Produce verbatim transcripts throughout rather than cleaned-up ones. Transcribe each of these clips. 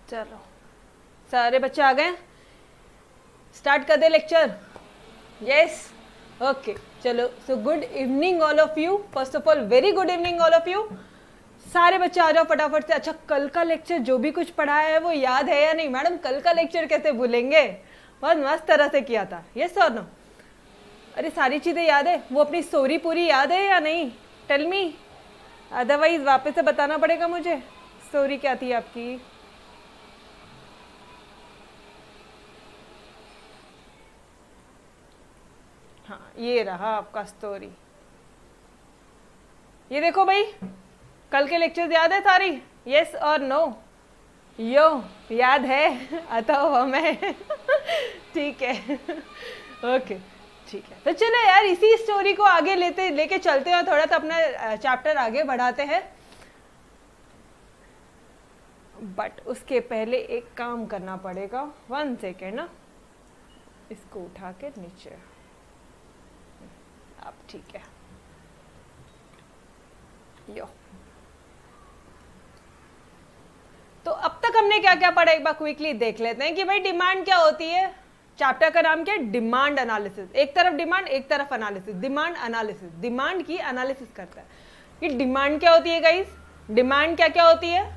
चलो सारे बच्चे आ गए, स्टार्ट कर दे लेक्चर। यस ओके चलो, so good evening all of you. First of all very good evening all of you. सारे बच्चे आ जाओ फटाफट से। अच्छा कल का लेक्चर जो भी कुछ पढ़ाया है वो याद है या नहीं? मैडम कल का लेक्चर कैसे भूलेंगे, बहुत मस्त तरह से किया था। यस और नो? अरे सारी चीज़ें याद है? वो अपनी स्टोरी पूरी याद है या नहीं? टेल मी, अदरवाइज वापस से बताना पड़ेगा मुझे स्टोरी क्या थी आपकी। हाँ ये रहा आपका स्टोरी। ये देखो भाई, कल के लेक्चर्स याद है सारी? यस और नो? यो याद है? अतः हमें ठीक है ओके ठीक है। तो चलो यार इसी स्टोरी को आगे लेते लेके चलते हैं और थोड़ा सा अपना चैप्टर आगे बढ़ाते हैं। बट उसके पहले एक काम करना पड़ेगा। वन सेकेंड ना, इसको उठा के नीचे। अब ठीक है, यो। तो अब तक हमने क्या क्या पढ़ा एक बार क्विकली देख लेते हैं कि भाई डिमांड क्या होती है। चैप्टर का नाम क्या है? Demand analysis. एक तरफ डिमांड एक तरफ एनालिसिस। डिमांड एनालिसिस, डिमांड की एनालिसिस करता है कि डिमांड क्या होती है गाइस। डिमांड क्या क्या होती है?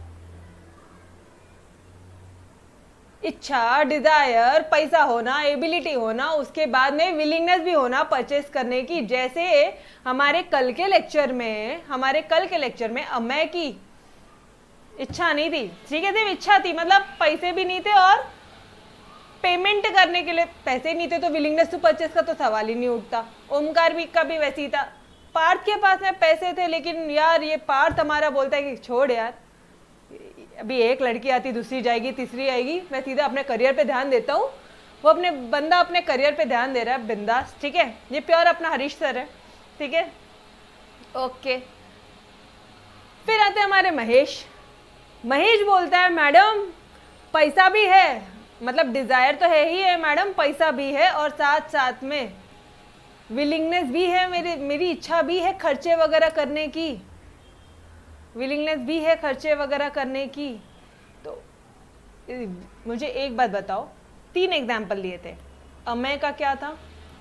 इच्छा, डिजायर, पैसा होना, एबिलिटी होना, उसके बाद में विलिंगनेस भी होना परचेस करने की। जैसे हमारे कल के लेक्चर में हमारे कल के लेक्चर में अमय की इच्छा नहीं थी, ठीक है, सिर्फ इच्छा थी, मतलब पैसे भी नहीं थे और पेमेंट करने के लिए पैसे नहीं थे, तो विलिंगनेस टू परचेस का तो सवाल ही नहीं उठता। ओमकार भी का भी वैसे ही था। पार्थ के पास में पैसे थे, लेकिन यार ये पार्थ हमारा बोलता है कि छोड़ यार, अभी एक लड़की आती, दूसरी जाएगी, तीसरी आएगी, मैं सीधा अपने करियर पे ध्यान देता हूँ। वो अपने बंदा अपने करियर पे ध्यान दे रहा है बिंदास, ठीक है। ये प्योर अपना हरीश सर है, ठीक है, ओके। फिर आते हैं हमारे महेश। महेश बोलता है मैडम पैसा भी है, मतलब डिजायर तो है ही है मैडम, पैसा भी है और साथ साथ में विलिंगनेस भी है, मेरी मेरी इच्छा भी है खर्चे वगैरह करने की, विलिंगनेस भी है खर्चे वगैरह करने की। तो मुझे एक बात बताओ, तीन एग्जाम्पल लिए थे। अमय का क्या था?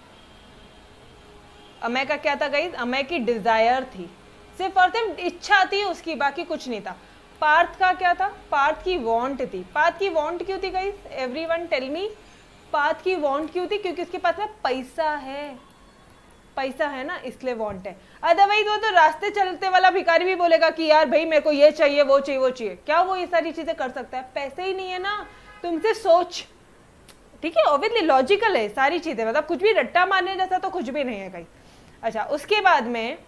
अमय का क्या था गाइस? अमय की डिजायर थी, सिर्फ और सिर्फ इच्छा थी उसकी, बाकी कुछ नहीं था। पार्थ का क्या था? पार्थ की वांट थी। पार्थ की वांट क्यों थी guys? Everyone tell me, Parth की वांट क्यों थी? क्योंकि उसके पास में पैसा है, पैसा है ना, इसलिए वांट है। अदरवाइज वो तो रास्ते चलते वाला भिखारी भी बोलेगा कि यार भाई मेरे को ये चाहिए, वो चाहिए, वो चाहिए। क्या वो ये सारी चीजें कर सकता है? पैसे ही नहीं है ना। तुमसे सोच, ठीक है, ऑब्वियसली लॉजिकल है सारी चीजें, मतलब कुछ भी रट्टा मारने जैसा तो कुछ भी नहीं है कहीं। अच्छा, उसके बाद में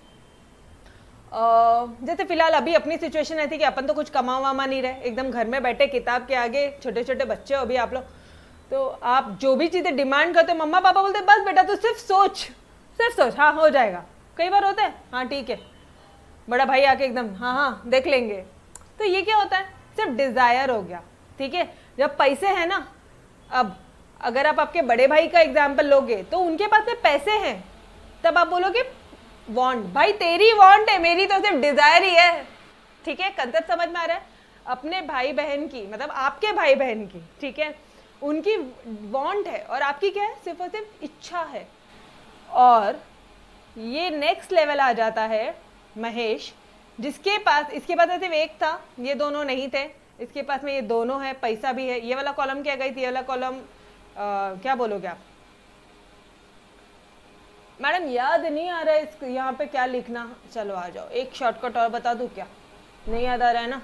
Uh, जैसे फिलहाल अभी अपनी सिचुएशन ऐसी कि अपन तो कुछ कमा वामा नहीं रहे, एकदम घर में बैठे किताब के आगे, छोटे छोटे बच्चे हो अभी आप लोग, तो आप जो भी चीज़ें डिमांड करते हो, मम्मा पापा बोलते बस बेटा तू सिर्फ सोच, सिर्फ सोच, हाँ हो जाएगा। कई बार होता है हाँ ठीक है, बड़ा भाई आके एकदम हाँ हाँ देख लेंगे। तो ये क्या होता है? सिर्फ डिज़ायर हो गया, ठीक है। जब पैसे हैं ना, अब अगर आप आपके बड़े भाई का एग्जाम्पल लोगे तो उनके पास में पैसे हैं, तब आप बोलोगे वांट, भाई तेरी वांट है, मेरी तो सिर्फ डिजायर ही है, ठीक है। कंसेप्ट समझ में आ रहा है? अपने भाई बहन की, मतलब आपके भाई बहन की, ठीक है, उनकी वांट है और आपकी क्या है? सिर्फ और सिर्फ इच्छा है। और ये नेक्स्ट लेवल आ जाता है महेश, जिसके पास, इसके पास सिर्फ एक था, ये दोनों नहीं थे, इसके पास में ये दोनों है, पैसा भी है। ये वाला कॉलम क्या गई थी? ये वाला कॉलम क्या बोलोगे आप? मैडम याद नहीं आ रहा है इसको, यहाँ पे क्या लिखना। चलो आ जाओ, एक शॉर्टकट और बता दूं क्या? नहीं याद आ रहा है ना?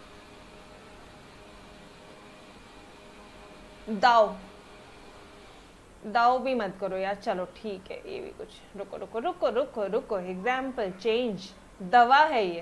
दाव, दाव भी मत करो यार, चलो ठीक है, ये भी कुछ, रुको रुको रुको रुको रुको, एग्जाम्पल चेंज, दवा है ये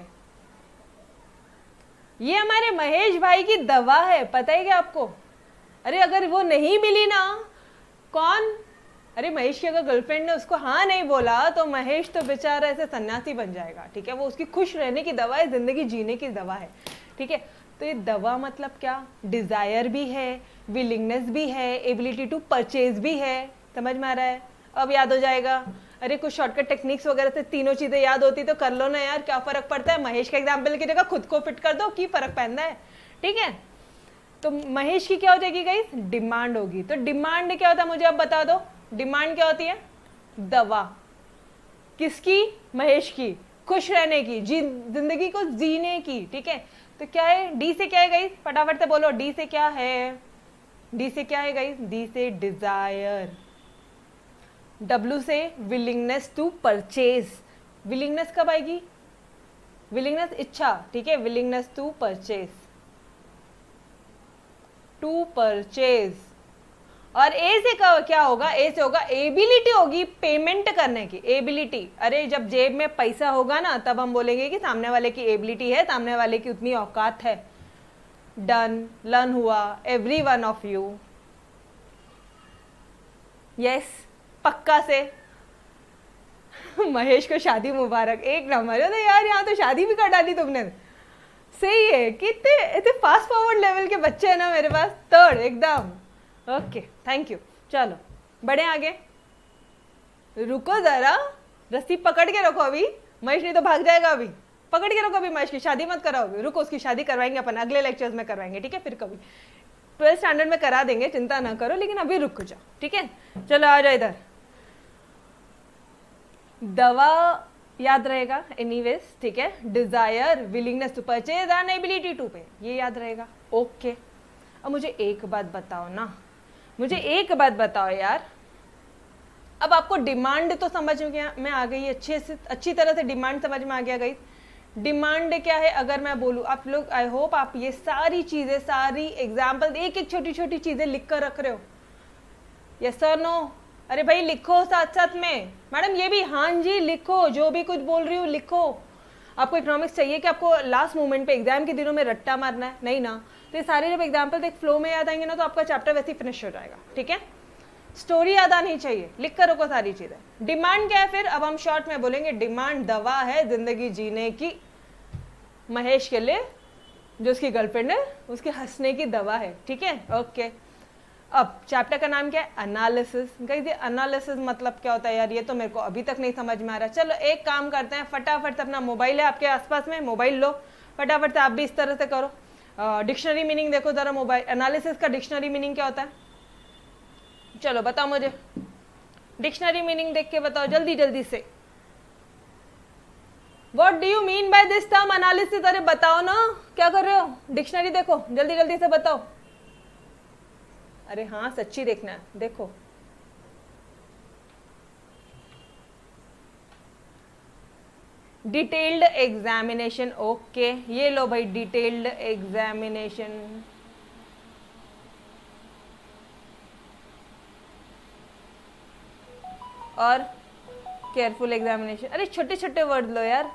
ये हमारे महेश भाई की दवा है, पता है क्या आपको? अरे अगर वो नहीं मिली ना, कौन, अरे महेश की अगर गर्लफ्रेंड ने उसको हाँ नहीं बोला तो महेश तो बेचारा ऐसे सन्यासी बन जाएगा, ठीक है। वो उसकी खुश रहने की दवा है, जिंदगी जीने की दवा है, ठीक है। तो ये दवा मतलब क्या? डिजायर भी है, विलिंगनेस भी है, एबिलिटी टू परचेज भी है, समझ में आ रहा है? अब याद हो जाएगा। अरे कुछ शॉर्टकट टेक्निक्स वगैरह से तीनों चीजें याद होती तो कर लो ना यार, क्या फर्क पड़ता है? महेश का एग्जाम्पल की जगह खुद को फिट कर दो, की फर्क पड़ता है, ठीक है। तो महेश की क्या हो जाएगी गाइस, डिमांड होगी। तो डिमांड क्या होता है मुझे अब बता दो, डिमांड क्या होती है, दवा किसकी, महेश की, खुश रहने की, जी जिंदगी को जीने की, ठीक है। तो क्या है, डी से क्या है गाइस, फटाफट से बोलो, डी से क्या है, डी से क्या है गाइस, डी से डिजायर, डब्ल्यू से विलिंगनेस टू परचेज, विलिंगनेस कब आएगी, विलिंगनेस इच्छा, ठीक है, willingness to purchase, to purchase. और ए से क्या होगा, ए से होगा एबिलिटी होगी पेमेंट करने की, एबिलिटी। अरे जब जेब में पैसा होगा ना तब हम बोलेंगे कि सामने वाले की एबिलिटी है, सामने वाले की उतनी औकात है। डन, लर्न हुआ, every one of you, yes पक्का से। महेश को शादी मुबारक, एक नंबर है। तो यार यहाँ तो शादी भी कर डाली तुमने, सही है। कितने इतने फास्ट फॉरवर्ड लेवल के बच्चे हैं ना मेरे पास, थर्ड एकदम ओके, थैंक यू। चलो बढ़े आगे, रुको जरा, रस्सी पकड़ के रखो अभी, महेश नहीं तो भाग जाएगा। अभी पकड़ के रखो, अभी महेश की शादी मत कराओ अभी, रुको, उसकी शादी करवाएंगे अपन अगले लेक्चर्स में करवाएंगे, ठीक है। फिर कभी ट्वेल्थ स्टैंडर्ड में करा देंगे, चिंता ना करो, लेकिन अभी रुक जाओ, ठीक है। चलो आ जाओ इधर, दवा याद रहेगा एनीवेज, ठीक है। Desire, willingness to purchase and ability to pay, ये याद रहेगा, ओके। अब मुझे एक बात बताओ ना, मुझे एक बात बताओ यार, अब आपको डिमांड तो समझ में गया, मैं आ गई अच्छे से, अच्छी तरह से डिमांड समझ में आ गया गई। डिमांड क्या है अगर मैं बोलूँ, आप लोग आई होप आप ये सारी चीजें, सारी एग्जाम्पल, एक एक छोटी छोटी चीजें लिख कर रख रहे हो, यस और नो। अरे भाई लिखो साथ साथ में, मैडम ये भी हाँ जी लिखो, जो भी कुछ बोल रही हूँ लिखो। आपको इकोनॉमिक्स चाहिए कि आपको लास्ट मोमेंट पे एग्जाम के दिनों में रट्टा मारना है, नहीं ना। तो ये सारे जब एग्जाम्पल एक फ्लो में याद आएंगे ना तो आपका चैप्टर वैसे ही फिनिश हो जाएगा, ठीक है। स्टोरी याद आनी चाहिए, लिख कर रखो सारी चीजें। डिमांड क्या है फिर, अब हम शॉर्ट में बोलेंगे, डिमांड दवा है जिंदगी जीने की, महेश के लिए जो उसकी गर्लफ्रेंड है उसके हंसने की दवा है, ठीक है, ओके। अब चैप्टर का नाम क्या है, एनालिसिस। गाइस ये एनालिसिस मतलब क्या होता है यार, ये तो मेरे को अभी तक नहीं समझ में आ रहा। चलो एक काम करते हैं, फटाफट से अपना मोबाइल है आपके आसपास में, मोबाइल लो, फटाफट से आप भी इस तरह से करो। डिक्शनरी uh, मीनिंग देखो जरा, मोबाइल एनालिसिस का डिक्शनरी मीनिंग क्या होता है, चलो बताओ मुझे, डिक्शनरी मीनिंग देख के बताओ जल्दी जल्दी से। What do you mean by this term analysis? अरे बताओ ना, क्या कर रहे हो, डिक्शनरी देखो जल्दी जल्दी से बताओ। अरे हाँ सच्ची देखना है, देखो डिटेल्ड एग्जामिनेशन, ओके ये लो भाई, डिटेल्ड एग्जामिनेशन। और केयरफुल एग्जामिनेशन। अरे छोटे छोटे वर्ड लो यार,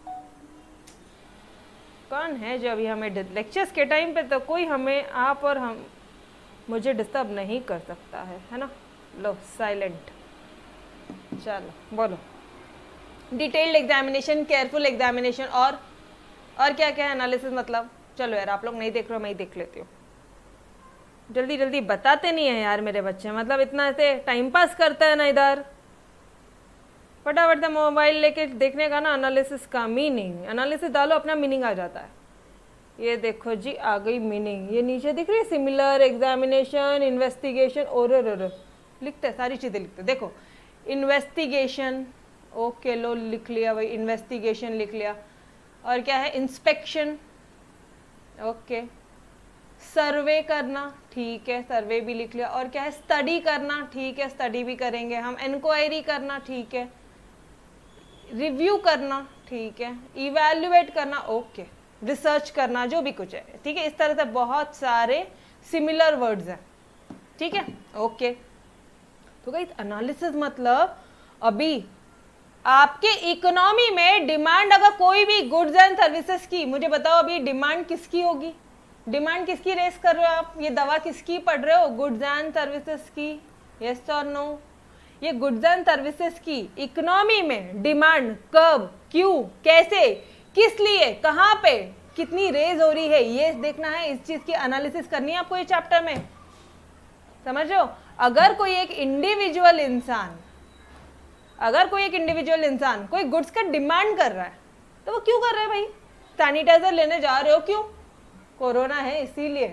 कौन है जो अभी हमें लेक्चर्स के टाइम पे तो कोई हमें, आप और हम, मुझे डिस्टर्ब नहीं कर सकता है, है ना। लो साइलेंट, चलो बोलो, डिटेल्ड एग्जामिनेशन, केयरफुल एग्जामिनेशन, और और क्या क्या है एनालिसिस मतलब। चलो यार आप लोग नहीं देख रहे हो, मैं ही देख लेती हूँ, जल्दी जल्दी बताते नहीं है यार मेरे बच्चे, मतलब इतना ऐसे टाइम पास करता है ना इधर। फटाफट से मोबाइल लेके देखने का ना, एनालिसिस का मीनिंग, एनालिसिस डालो अपना मीनिंग आ जाता है। ये देखो जी आ गई मीनिंग, ये नीचे दिख रही है, सिमिलर, एग्जामिनेशन, इन्वेस्टिगेशन, और लिखते हैं सारी चीजें लिखते हैं। देखो इन्वेस्टिगेशन, ओके लो लिख लिया भाई, इन्वेस्टिगेशन लिख लिया। और क्या है, इंस्पेक्शन, ओके। सर्वे करना, ठीक है, सर्वे भी लिख लिया। और क्या है, स्टडी करना, ठीक है, स्टडी भी करेंगे हम। इंक्वायरी करना, ठीक है। रिव्यू करना, ठीक है। इवैल्यूएट करना, ओके। रिसर्च करना, जो भी कुछ है, ठीक है। इस तरह से बहुत सारे सिमिलर वर्ड्स हैं, ठीक है, ओके। तो गाइस एनालिसिस मतलब अभी आपके इकोनॉमी में डिमांड, अगर कोई भी गुड्स एंड सर्विसेज की, मुझे बताओ अभी डिमांड किसकी होगी, डिमांड किसकी रेस कर रहे हो आप, ये दवा किसकी पढ़ रहे हो, गुड्स एंड सर्विसेज की, यस और नो। ये गुड्स एंड सर्विसेज की इकोनॉमी में डिमांड कब, क्यों, कैसे, किस लिए, कहाँ पे, कितनी रेज हो रही है, ये देखना है, इस चीज की एनालिसिस करनी है आपको ये चैप्टर में, समझो। अगर कोई एक इंडिविजुअल इंसान, अगर कोई एक इंडिविजुअल इंसान कोई गुड्स का डिमांड कर रहा है तो वो क्यों कर रहा है भाई, सैनिटाइजर लेने जा रहे हो क्यों, कोरोना है इसीलिए,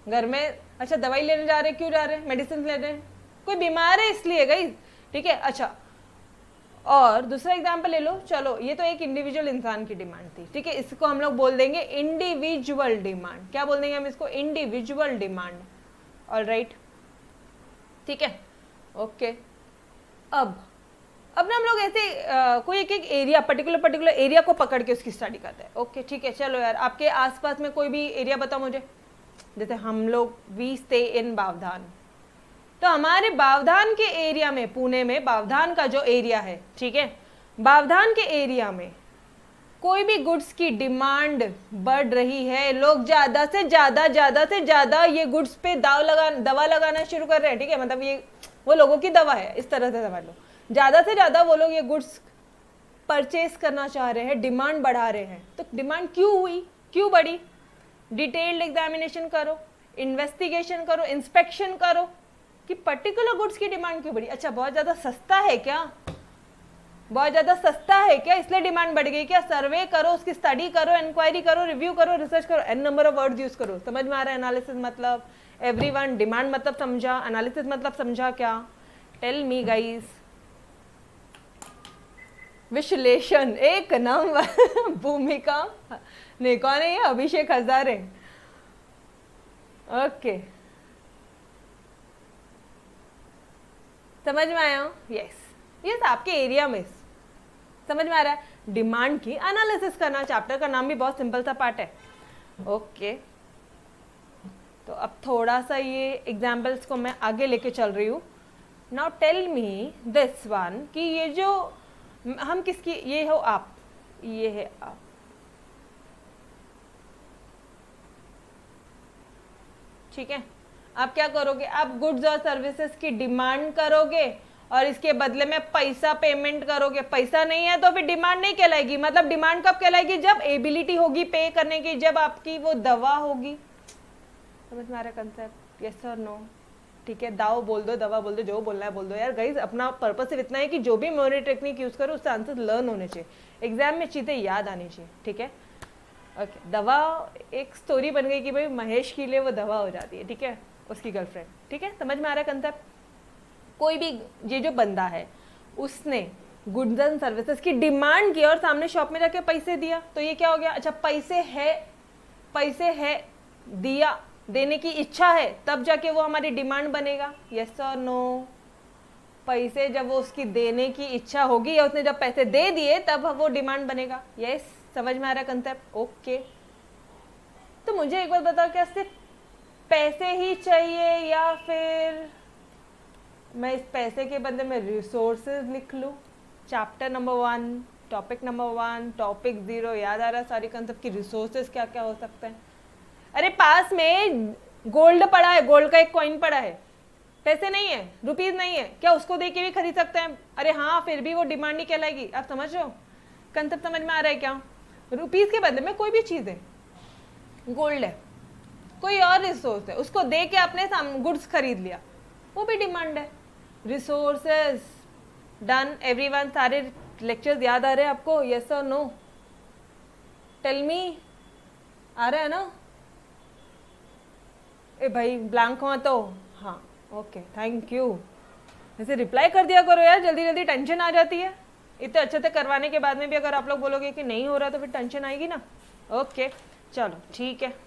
घर में, अच्छा दवाई लेने जा रहे हैं, क्यों जा रहे हैं, मेडिसिन ले रहे हैं, कोई बीमार है इसलिए गई, ठीक है। अच्छा और दूसरा एग्जाम्पल ले लो, चलो ये तो एक इंडिविजुअल इंसान की डिमांड थी, ठीक है, इसको हम लोग बोल देंगे इंडिविजुअल डिमांड। क्या बोल देंगे हम इसको, इंडिविजुअल डिमांड। ऑलराइट, ठीक है, ओके। अब अब ना हम लोग ऐसे आ, कोई एक एक एरिया, पर्टिकुलर पर्टिकुलर एरिया को पकड़ के उसकी स्टडी करते हैं। ओके ठीक है, चलो यार आपके आसपास में कोई भी एरिया बताओ मुझे। जैसे हम लोग वी स्टे इन बावधान, तो हमारे बावधान के एरिया में, पुणे में बावधान का जो एरिया है, ठीक है, बावधान के एरिया में कोई भी गुड्स की डिमांड बढ़ रही है, लोग ज्यादा से ज्यादा ज्यादा से ज्यादा ये गुड्स पे दाव लगा दवा लगाना शुरू कर रहे हैं, ठीक है, मतलब ये वो लोगों की दवा है, इस तरह से समझ लो। ज्यादा से ज्यादा वो लोग ये गुड्स परचेज करना चाह रहे हैं, डिमांड बढ़ा रहे हैं। तो डिमांड क्यों हुई, क्यों बढ़ी, डिटेल्ड एग्जामिनेशन करो, इन्वेस्टिगेशन करो, इंस्पेक्शन करो कि पर्टिकुलर गुड्स की डिमांड क्यों बढ़ी। अच्छा बहुत ज्यादा सस्ता है क्या, बहुत ज्यादा सस्ता है क्या, इसलिए डिमांड बढ़ गई क्या। सर्वे करो, उसकी स्टडी करो, इंक्वायरी करो, रिव्यू करो, रिसर्च करो, n number of words use करो। समझ में आ रहा है एनालिसिस मतलब, एवरीवन डिमांड मतलब समझा, एनालिसिस मतलब समझा क्या, टेल मी गाइस। विश्लेषण एक नंबर भूमिका नहीं, कौन है ये, अभिषेक हजारे। ओके समझ में आया, यस यस, आपके एरिया में समझ में आ रहा है। डिमांड की एनालिसिस करना, चैप्टर का नाम भी बहुत सिंपल सा पार्ट है। ओके तो अब थोड़ा सा ये एग्जाम्पल्स को मैं आगे लेके चल रही हूँ। Now tell me this one कि ये जो हम किसकी, ये हो आप, ये है आप, ठीक है। आप क्या करोगे, आप गुड्स और सर्विसेज की डिमांड करोगे और इसके बदले में पैसा पेमेंट करोगे। पैसा नहीं है तो फिर डिमांड नहीं कहलाएगी। मतलब डिमांड कब कहलाएगी, जब एबिलिटी होगी पे करने की, जब आपकी वो दवा होगी। समझ में आ रहा है कंसेप्ट, यस और नो, ठीक है। दाव बोल दो, दवा बोल दो, जो बोलना है बोल दो यार गाइस। अपना पर्पस सिर्फ इतना है कि जो भी मेमोरी टेक्निक यूज करो उससे आंसर लर्न होने चाहिए, एग्जाम में चीजें याद आनी चाहिए, ठीक है। ओके okay, दवा एक स्टोरी बन गई कि भाई महेश के लिए वो दवा हो जाती है, ठीक है, उसकी गर्लफ्रेंड, ठीक है। समझ में आ रहा है कंसेप्ट। कोई भी ये जो बंदा है उसने गुड्स एंड सर्विसेज की डिमांड की और सामने शॉप में जाके पैसे दिया, तो ये क्या हो गया। अच्छा पैसे है, पैसे है, दिया, देने की इच्छा है, तब जाके वो हमारी डिमांड बनेगा, यस और नो। पैसे जब वो उसकी देने की इच्छा होगी या उसने जब पैसे दे दिए तब वो डिमांड बनेगा, यस। समझ में आ रहा है कंसेप्ट, ओके। तो मुझे एक बात बताओ, क्या सिर्फ पैसे ही चाहिए या फिर मैं इस पैसे के बदले में रिसोर्सेज लिख लूँ। Chapter number one, topic number one, topic zero, याद आ रहा है सारी कंसेप्ट की। रिसोर्सेज क्या क्या हो सकते हैं। अरे पास में गोल्ड पड़ा है, गोल्ड का एक कॉइन पड़ा है, पैसे नहीं है, रुपीज नहीं है, क्या उसको दे के भी खरीद सकते हैं। अरे हाँ, फिर भी वो डिमांड नहीं कहलाएगी। आप समझ रहे हो कंसेप्ट, समझ में आ रहा है क्या। रुपीज के बदले में कोई भी चीज है, गोल्ड है, कोई और रिसोर्स है, उसको दे के आपने गुड्स खरीद लिया, वो भी डिमांड है। Resources done everyone. सारे लेक्चर्स याद आ रहे हैं आपको, यस और नो, टेल मी, आ रहा है ना। ए भाई ब्लैंक हुआ तो हाँ, ओके थैंक यू। वैसे रिप्लाई कर दिया करो यार, जल्दी जल्दी, टेंशन आ जाती है। इतने अच्छे से करवाने के बाद में भी अगर आप लोग बोलोगे कि नहीं हो रहा तो फिर टेंशन आएगी ना। ओके चलो ठीक है,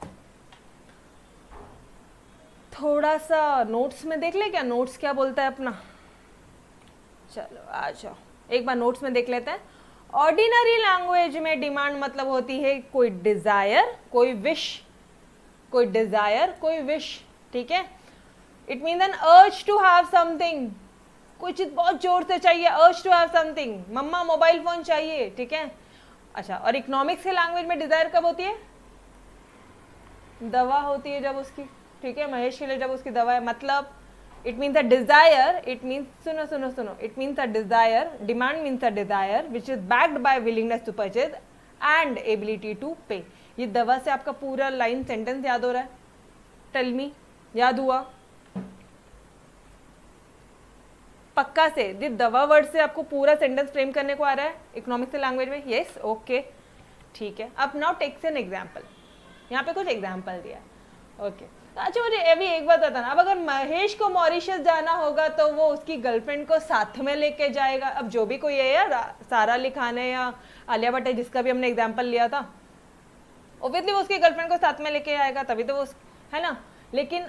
थोड़ा सा नोट्स में देख ले क्या, नोट्स क्या बोलता है अपना। चलो आ जाओ, एक बार नोट्स में देख लेते हैं। ऑर्डिनरी लैंग्वेज में डिमांड मतलब होती है कोई डिजायर, कोई विश, कोई डिजायर, कोई विश, ठीक है। It means an urge to have something, कोई चीज बहुत जोर से चाहिए, अर्ज टू हैव समथिंग, मम्मा मोबाइल फोन चाहिए, ठीक है। अच्छा, और इकोनॉमिक्स के लैंग्वेज में डिजायर कब होती है, दवा होती है जब उसकी, ठीक है, महेश के लिए जब उसकी दवा है। मतलब it means a desire, it means, सुनो सुनो सुनो, it means a desire, demand means a desire which is backed by willingness to purchase and ability to pay. ये दवा से आपका पूरा लाइन सेंटेंस याद हो रहा है, टेल मी, याद हुआ पक्का से। ये दवा वर्ड से आपको पूरा सेंटेंस फ्रेम करने को आ रहा है इकोनॉमिक्स लैंग्वेज में, यस ओके ठीक है। अब नाउ टेक्स एन एग्जाम्पल, यहाँ पे कुछ एग्जाम्पल दिया। ओके अच्छा मुझे अभी एक बात बताना, अब अगर महेश को मॉरिशस जाना होगा तो वो उसकी गर्लफ्रेंड को साथ में लेके जाएगा? अब जो भी कोई है यार, सारा अली खान है या आलिया भट्ट है, जिसका भी हमने एग्जांपल लिया था, ऑब्वियसली वो उसकी गर्लफ्रेंड को साथ में लेके आएगा, तभी तो वो है ना। लेकिन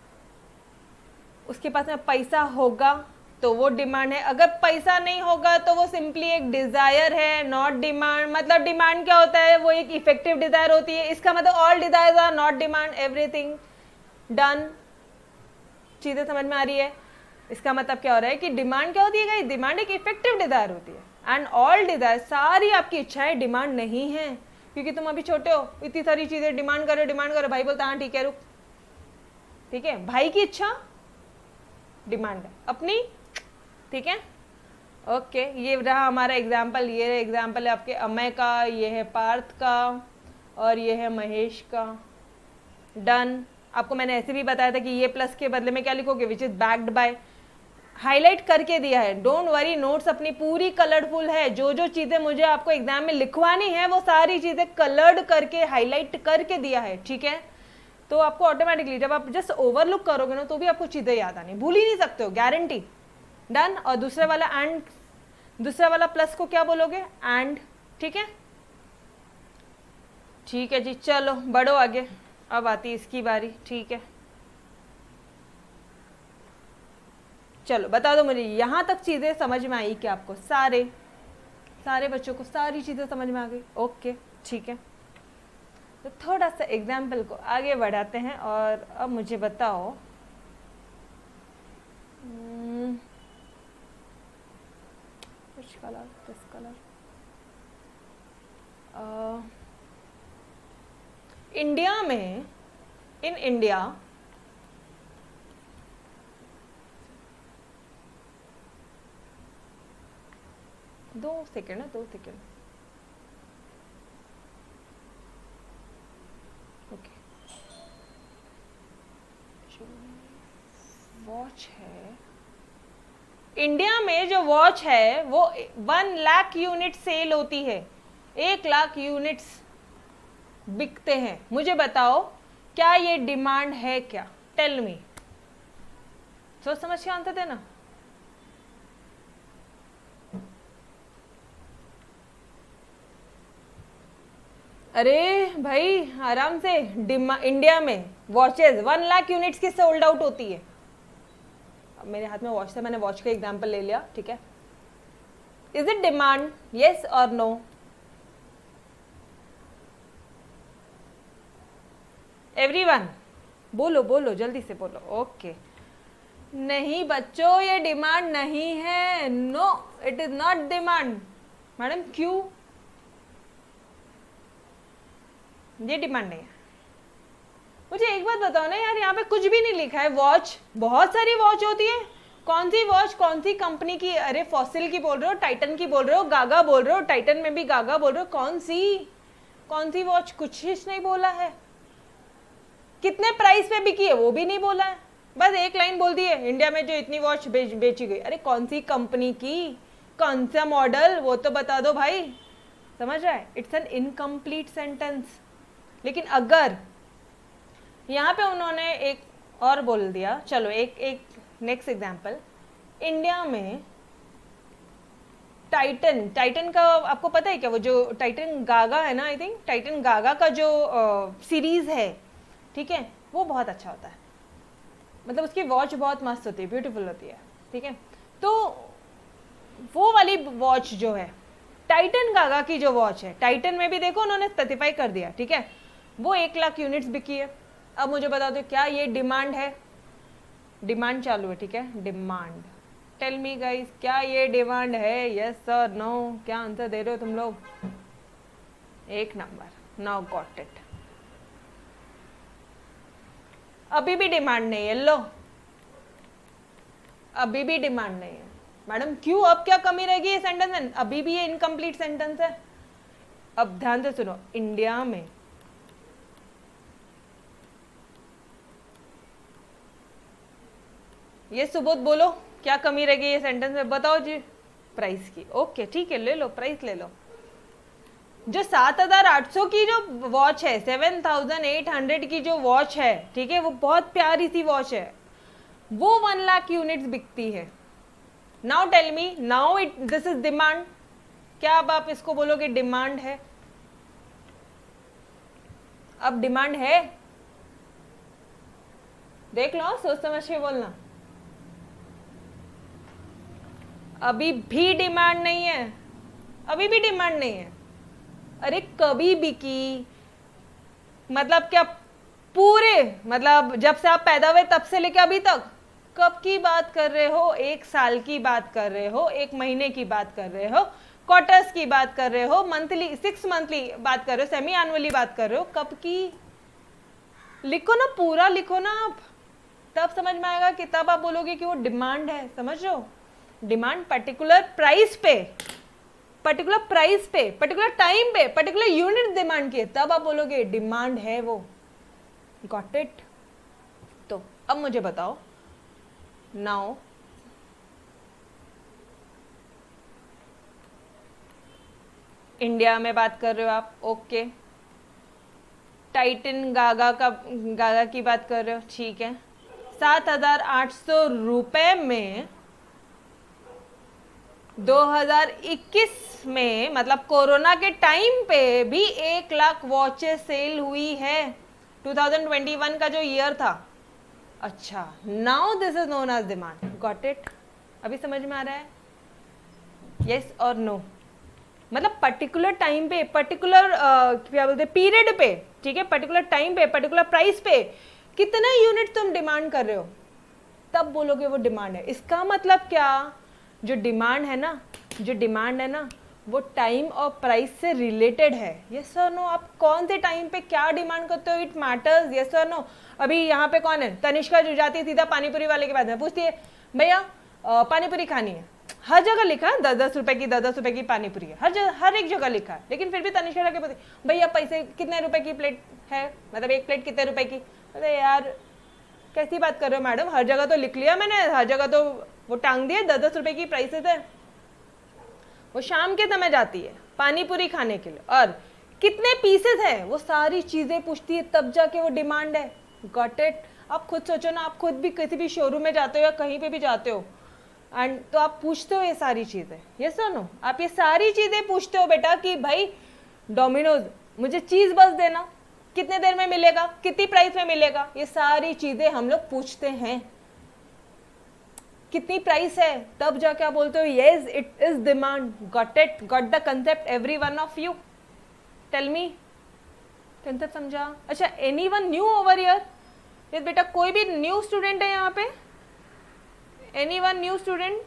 उसके पास में पैसा होगा तो वो डिमांड है, अगर पैसा नहीं होगा तो वो सिंपली एक डिजायर है, नॉट डिमांड। मतलब डिमांड क्या होता है, वो एक इफेक्टिव डिजायर होती है। इसका मतलब all desires are not demand, everything done. चीजें समझ में आ रही है? इसका मतलब क्या हो रहा है कि डिमांड क्या होती है, डिमांड एक इफेक्टिव डिजायर होती है एंड ऑल डिजायर, सारी आपकी इच्छाएं डिमांड नहीं है, क्योंकि तुम अभी छोटे हो, इतनी सारी चीजें डिमांड करो डिमांड करो। भाई बोलता हाँ ठीक है रुक, ठीक है, भाई की इच्छा डिमांड है अपनी, ठीक है। ओके ये रहा हमारा एग्जाम्पल, ये एग्जाम्पल है आपके अमय का, ये है पार्थ का और ये है महेश का। डन। आपको मैंने ऐसे भी बताया था कि ये प्लस के बदले में क्या लिखोगे, which is backed by, highlight करके दिया है। डोंट वरी, नोट्स अपनी पूरी कलरफुल है। जो जो चीजें मुझे आपको एग्जाम में लिखवानी है वो सारी चीजें कलर्ड करके हाईलाइट करके दिया है, ठीक है। तो आपको ऑटोमेटिकली जब आप जस्ट ओवरलुक करोगे ना तो भी आपको चीजें याद आनी, भूल ही नहीं सकते हो, गारंटी। डन। और दूसरे वाला एंड, दूसरा वाला प्लस को क्या बोलोगे, एंड, ठीक है। ठीक है जी, चलो बढ़ो आगे, अब आती है इसकी बारी, ठीक है। चलो बता दो मुझे, यहां तक चीजें समझ में आई क्या आपको? सारे सारे बच्चों को सारी चीजें समझ में आ गई? ओके ठीक है। तो थोड़ा सा एग्जाम्पल को आगे बढ़ाते हैं और अब मुझे बताओ, which color, this color, India में, इन इंडिया दो सेकेंड है, दो सेकेंड, ओके। जो वॉच है, इंडिया में जो वॉच है वो वन लाख यूनिट सेल होती है, एक लाख यूनिट्स बिकते हैं। मुझे बताओ क्या ये डिमांड है क्या? टेल मी, सोच समझ के आंसर देना। अरे भाई आराम से, इंडिया में वॉचेस वन लाख यूनिट्स की सोल्ड आउट होती है। अब मेरे हाथ में वॉच था, मैंने वॉच का एग्जांपल ले लिया, ठीक है। इज इट डिमांड, यस और नो? एवरीवन बोलो बोलो, जल्दी से बोलो। ओके नहीं बच्चों, ये डिमांड नहीं है, no it is not demand. Madam क्यों? ये डिमांड नहीं है। मुझे एक बात बताओ ना यार, यहाँ पे कुछ भी नहीं लिखा है। वॉच, बहुत सारी वॉच होती है, कौन सी वॉच, कौन सी कंपनी की? अरे फॉसिल की बोल रहे हो, टाइटन की बोल रहे हो, गागा बोल रहे हो, टाइटन में भी गागा बोल रहे हो, कौन सी कौन सी वॉच? कुछ ही नहीं बोला है। कितने प्राइस पे बिकी है वो भी नहीं बोला है, बस एक लाइन बोल दी है, इंडिया में जो इतनी वॉच बेच, बेची गई। अरे कौन सी कंपनी की, कौन सा मॉडल, वो तो बता दो भाई। समझ रहा है? It's an incomplete sentence. लेकिन अगर यहाँ पे उन्होंने एक और बोल दिया, चलो एक एक नेक्स्ट एग्जाम्पल, इंडिया में टाइटन, टाइटन का आपको पता है क्या? वो जो टाइटन गागा है ना, आई थिंक टाइटन गागा का जो सीरीज है, ठीक है, वो बहुत अच्छा होता है। मतलब उसकी वॉच बहुत मस्त होती है, ब्यूटीफुल होती है, ठीक है। तो वो वाली वॉच जो है टाइटन गागा की जो वॉच है, टाइटन में भी देखो उन्होंने स्पेसिफाई कर दिया, ठीक है, वो एक लाख यूनिट्स बिकी है। अब मुझे बता दो क्या ये डिमांड है? डिमांड चालू है, ठीक है, डिमांड। टेल मी गाइस, क्या ये डिमांड है? यस और नो? क्या आंसर दे रहे हो तुम लोग? एक नंबर, नाउ गॉट इट। अभी भी डिमांड नहीं है, लो अभी भी डिमांड नहीं है। मैडम क्यों, अब क्या कमी रहेगी ये सेंटेंस में? अभी भी ये इनकम्प्लीट सेंटेंस है। अब ध्यान से सुनो, इंडिया में ये सुबोध बोलो क्या कमी रहेगी ये सेंटेंस में, बताओ जी। प्राइस की। ओके ठीक है, ले लो प्राइस ले लो। जो सात हजार आठ सौ की जो वॉच है, सेवन थाउजेंड एट हंड्रेड की जो वॉच है, ठीक है, वो बहुत प्यारी सी वॉच है, वो वन लाख यूनिट्स बिकती है। Now tell me, now it this is demand. क्या अब आप इसको बोलोगे डिमांड है? अब डिमांड है? देख लो, सोच समझ के बोलना। अभी भी डिमांड नहीं है, अभी भी डिमांड नहीं है। अरे कभी बिकी मतलब क्या? पूरे मतलब जब से आप पैदा हुए तब से लेके अभी तक? कब की बात कर रहे हो? एक साल की बात कर रहे हो, एक महीने की बात कर रहे हो, क्वार्टर्स की बात कर रहे हो, मंथली, सिक्स मंथली बात कर रहे हो, सेमी एनुअली बात कर रहे हो? कब की? लिखो ना, पूरा लिखो ना आप, तब समझ में आएगा कि तब आप बोलोगे कि वो डिमांड है। समझ लो, डिमांड पर्टिकुलर प्राइस पे, पर्टिकुलर प्राइस पे, पर्टिकुलर टाइम पे, पर्टिकुलर यूनिट डिमांड किए, तब आप बोलोगे डिमांड है वो। Got it? तो अब मुझे बताओ, नाउ इंडिया में बात कर रहे हो आप, ओके। टाइटन गागा का, गागा की बात कर रहे हो, ठीक है। सात हजार आठ सौ रुपए में दो हज़ार इक्कीस में, मतलब कोरोना के टाइम पे भी एक लाख वॉचेस सेल हुई है, दो हज़ार इक्कीस का जो ईयर था। अच्छा, now this is known as demand. Got it? अभी समझ में आ रहा है? यस और नो? मतलब पर्टिकुलर टाइम पे, पर्टिकुलर क्या बोलते हैं, पीरियड पे, ठीक है, पर्टिकुलर टाइम पे, पर्टिकुलर प्राइस पे कितना यूनिट तुम डिमांड कर रहे हो, तब बोलोगे वो डिमांड है। इसका मतलब क्या? जो डिमांड है ना, जो डिमांड है ना, वो टाइम और प्राइस से रिलेटेड है। यस और नो? आप कौन से टाइम पे क्या डिमांड करते हो, इट मैटर्स। यस और नो? अभी यहाँ पे कौन है? तनिष्का जो जाती है सीधा पानीपुरी वाले के पास में, पूछती है भैया पानीपुरी खानी है। हर जगह लिखा है दस दस रुपए की, दस दस रुपए की पानीपुरी है, हर जगह, हर एक जगह लिखा है, लेकिन फिर भी तनिष्का जाके पूछती भैया पैसे कितने रुपए की प्लेट है, मतलब एक प्लेट कितने रुपए की? अरे यार कैसी बात कर रहे हो मैडम, हर जगह तो लिख लिया मैंने, हर जगह तो वो टांग दिए, दस दस रुपए की प्राइसेस है। वो शाम के समय जाती है पानीपुरी खाने के लिए, और कितने पीसेस है, वो सारी चीजें पूछती है, तब जाके वो डिमांड है। Got it? आप खुद सोचो ना, आप खुद भी किसी भी शोरूम में जाते हो या कहीं पे भी जाते हो, एंड तो आप पूछते हो ये सारी चीजें। यस और नो? आप ये सारी चीजें पूछते हो बेटा कि भाई डोमिनोज मुझे चीज बस देना, कितने देर में मिलेगा, कितनी प्राइस में मिलेगा, ये सारी चीजें हम लोग पूछते हैं। कितनी प्राइस है, तब जाके आप बोलते हो yes it is demand. Got it? Got the concept every one of you? Tell me, concept समझा? अच्छा, any one new over here? Yes बेटा, कोई भी न्यू स्टूडेंट है यहाँ पे? Any one new student?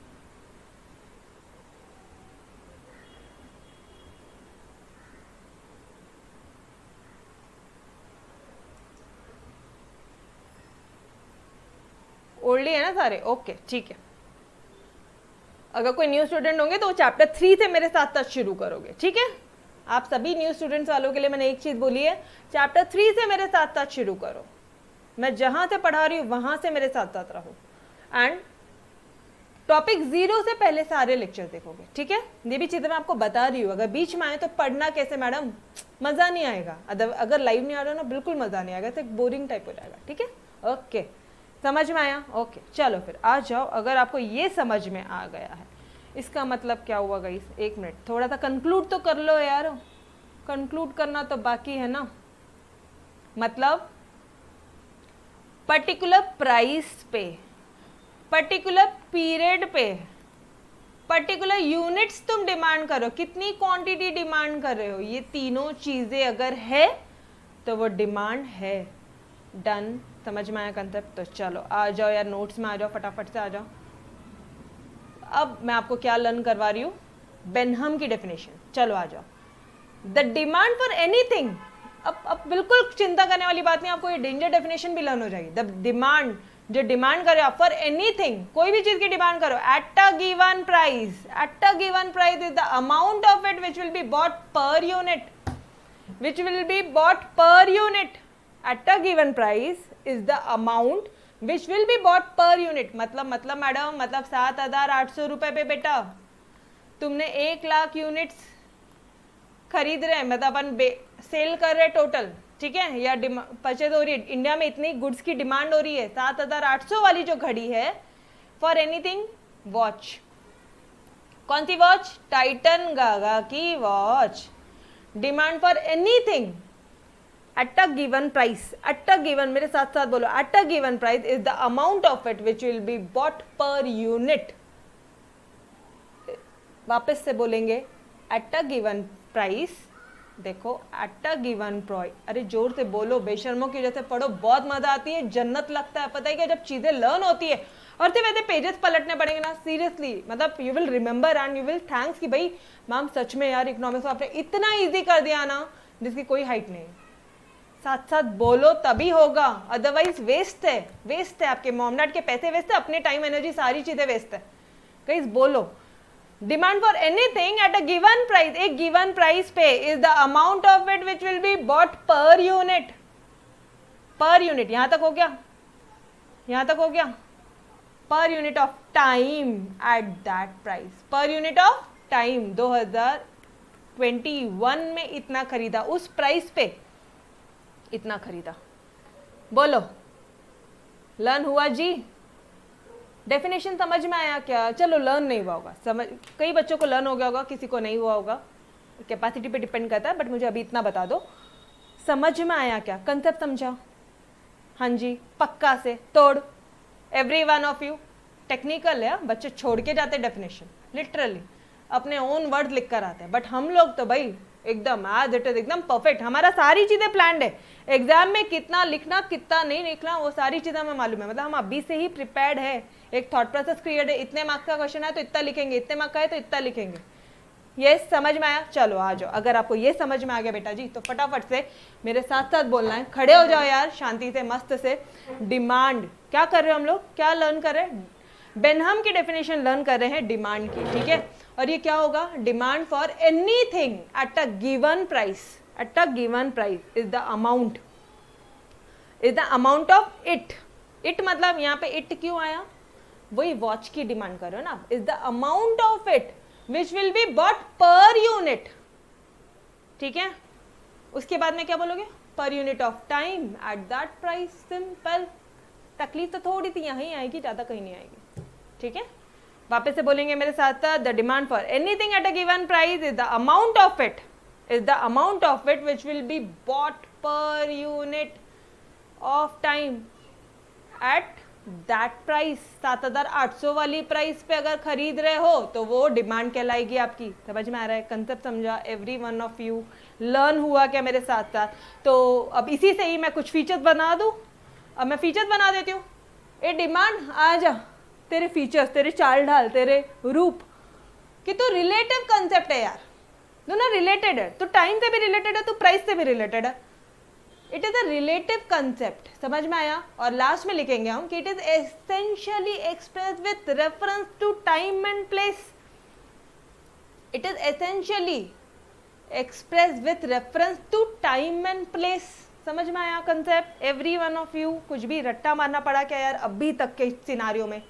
Old है ना सारे? ओके ठीक है। अगर कोई न्यू स्टूडेंट होंगे तो चैप्टर थ्री से मेरे साथ साथ शुरू करोगे, ठीक है? आप सभी न्यू स्टूडेंट्स वालों के लिए मैंने एक चीज बोली है, चैप्टर थ्री से मेरे साथ साथ शुरू करो। मैं जहां से पढ़ा रही हूँ वहां से मेरे साथ साथ रहो, एंड टॉपिक जीरो से पहले सारे लेक्चर देखोगे, ठीक है? ये भी चीजें मैं आपको बता रही हूँ, अगर बीच में आए तो पढ़ना कैसे मैडम, मजा नहीं आएगा। अगर लाइव नहीं आ रहा ना, बिल्कुल मजा नहीं आएगा, तो बोरिंग टाइप हो जाएगा, ठीक है? ओके, समझ में आया? ओके चलो फिर आ जाओ। अगर आपको ये समझ में आ गया है, इसका मतलब क्या हुआ गाइस? एक मिनट, थोड़ा सा कंक्लूड तो कर लो यार, कंक्लूड करना तो बाकी है ना। मतलब पर्टिकुलर प्राइस पे, पर्टिकुलर पीरियड पे, पर्टिकुलर यूनिट्स तुम डिमांड करो, कितनी क्वांटिटी डिमांड कर रहे हो, ये तीनों चीजें अगर है तो वो डिमांड है। डन? समझ में आया कंसेप्ट? तो चलो आ जाओ यार, नोट्स में आ जाओ, फटाफट से आ जाओ। अब मैं आपको क्या लर्न करवा रही हूँ, बेनहम की डेफिनेशन। चलो आ जाओ। द डिमांड फॉर एनीथिंग, अब अब बिल्कुल चिंता करने वाली बात नहीं, आपको ये डेंजर डेफिनेशन भी लर्न हो जाएगी। द डिमांड, जो डिमांड करे आप फॉर एनीथिंग, कोई भी चीज की डिमांड करो, at a given price, at a given price is the amount of it which will be bought per unit, which will be bought per unit. At a given price is the amount which will be bought per unit. मतलब मतलब madam, मतलब सात हजार आठ सौ रुपए पे बेटा तुमने एक लाख यूनिट्स खरीद रहे हैं, मतलब अपन सेल कर रहे हैं टोटल, ठीक है, या परचेज हो रही है, इंडिया में इतनी गुड्स की डिमांड हो रही है, सात हजार आठ सौ वाली जो घड़ी है फॉर एनीथिंग वॉच, कौन सी वॉच? टाइटन गागा की watch, demand for anything at a given price, at a given, मेरे साथ साथ बोलो, at a given price is the amount of it which will be bought per unit. वापस से बोलेंगे, at a given price, देखो at a given price, अरे जोर से बोलो, बेशर्मों की जैसे पढ़ो, बहुत मजा आती है, जन्नत लगता है, पता है क्या, जब चीजें लर्न होती है और सिर्फ ऐसे पेजेस पलटने पड़ेंगे ना, सीरियसली, मतलब you will remember and you will thanks कि भाई मैम सच में यार इकोनॉमिक्स आपने इतना इजी कर दिया ना जिसकी कोई हाइट नहीं। साथ साथ बोलो तभी होगा, अदरवाइज वेस्ट है, वेस्ट है, आपके मॉम डैड के पैसे वेस्ट है, अपने टाइम एनर्जी सारी चीजें वेस्ट है। गाइस बोलो, demand for anything at a given price, एक गिवन प्राइस पे is the amount of it which will be bought per unit, per unit, यहां तक हो गया, यहां तक हो गया, per unit of time at that price, per unit of time, दो हज़ार इक्कीस में इतना खरीदा, उस प्राइस पे इतना खरीदा। बोलो लर्न हुआ जी? डेफिनेशन समझ में आया क्या? चलो लर्न नहीं हुआ होगा, समझ, कई बच्चों को लर्न हो गया होगा, किसी को नहीं हुआ होगा, कैपेसिटी पे डिपेंड करता है, बट मुझे अभी इतना बता दो, समझ में आया क्या? कंसेप्ट समझा? हाँ जी, पक्का से तोड़, every one of you, technical है, बच्चे छोड़ के जाते डेफिनेशन, लिटरली अपने ओन वर्ड लिख कर आते हैं, बट हम लोग तो भाई एकदम एज इट इज, एकदम परफेक्ट, हमारा सारी चीजें प्लान्ड है, एग्जाम में कितना लिखना कितना नहीं लिखना वो सारी चीजें हमें मालूम है, मतलब हम अभी से ही प्रिपेयर्ड है, एक थॉट प्रोसेस क्रिएट है, इतने मार्क्स का क्वेश्चन है तो इतना लिखेंगे, इतने मार्क्स का है तो इतना लिखेंगे। ये समझ में आया? चलो आ जाओ, अगर आपको ये समझ में आ गया बेटा जी तो फटाफट से मेरे साथ साथ बोलना है, खड़े हो जाओ यार शांति से, मस्त से। डिमांड क्या कर रहे हो हम लोग, क्या लर्न कर रहे हैं? बेनहम की डेफिनेशन लर्न कर रहे हैं डिमांड की, ठीक है, और ये क्या होगा? Demand for anything at a given price, at a given price is the amount, is the amount of it, it मतलब यहाँ पे इट क्यों आया? वही वॉच की डिमांड कर रहे हो ना, is the amount of it which will be bought per unit, ठीक है, उसके बाद में क्या बोलोगे? Per unit of time at that price, simple. तकलीफ तो थोड़ी सी यहीं आएगी, ज्यादा कहीं नहीं आएगी, ठीक है। वापस से बोलेंगे मेरे साथ साथ, the demand for anything at a given price is the amount of it, is the amount of it which will be bought per unit of time at that price. सात हजार आठ सौ वाली प्राइस पे अगर खरीद रहे हो तो वो डिमांड कहलाएगी आपकी। समझ में आ रहा है? कंसेप्ट समझा every one of you? Learn हुआ क्या मेरे साथ साथ? तो अब इसी से ही मैं कुछ फीचर्स बना दूं। अब मैं फीचर्स बना देती हूँ। ए डिमांड आ जा, तेरे फीचर्स, तेरे चाल ढाल, तेरे रूप कि तो रिलेटिव कंसेप्ट है यार, दोनों रिलेटेड है, तो टाइम से भी रिलेटेड है, तो प्राइस से भी रिलेटेड है। It is a relative concept, समझ में आया? और लास्ट में लिखेंगे हम कि it is essentially express with reference to time and place. It is essentially express with reference to time and place. समझ में आया concept? Every one of you? कुछ भी रट्टा मारना पड़ा क्या यार अभी तक के सिनारियो में?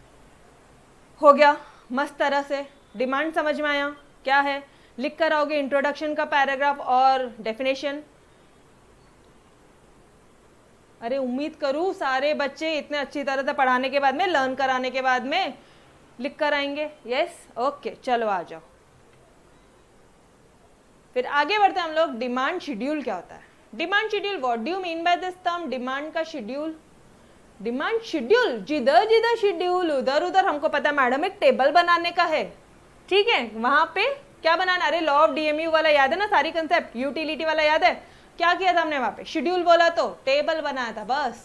हो गया मस्त तरह से। डिमांड समझ में आया क्या है? लिख कर आओगे इंट्रोडक्शन का पैराग्राफ और डेफिनेशन। अरे उम्मीद करूं सारे बच्चे इतने अच्छी तरह से पढ़ाने के बाद में, लर्न कराने के बाद में लिख कर आएंगे। यस, ओके, चलो आ जाओ। फिर आगे बढ़ते हम लोग। डिमांड शेड्यूल क्या होता है? Demand schedule, what do you mean by this term? Demand का शेड्यूल, डिमांड शेड्यूल, जिधर जिधर शेड्यूल उधर उधर हमको पता है मैडम एक टेबल बनाने का है, ठीक है। वहां पे क्या बनाना? अरे लॉ ऑफ डीएमयू वाला याद है ना, सारी कंसेप्ट, यूटिलिटी वाला याद है? क्या किया था हमने वहां पे? शेड्यूल बोला तो टेबल बनाया था बस,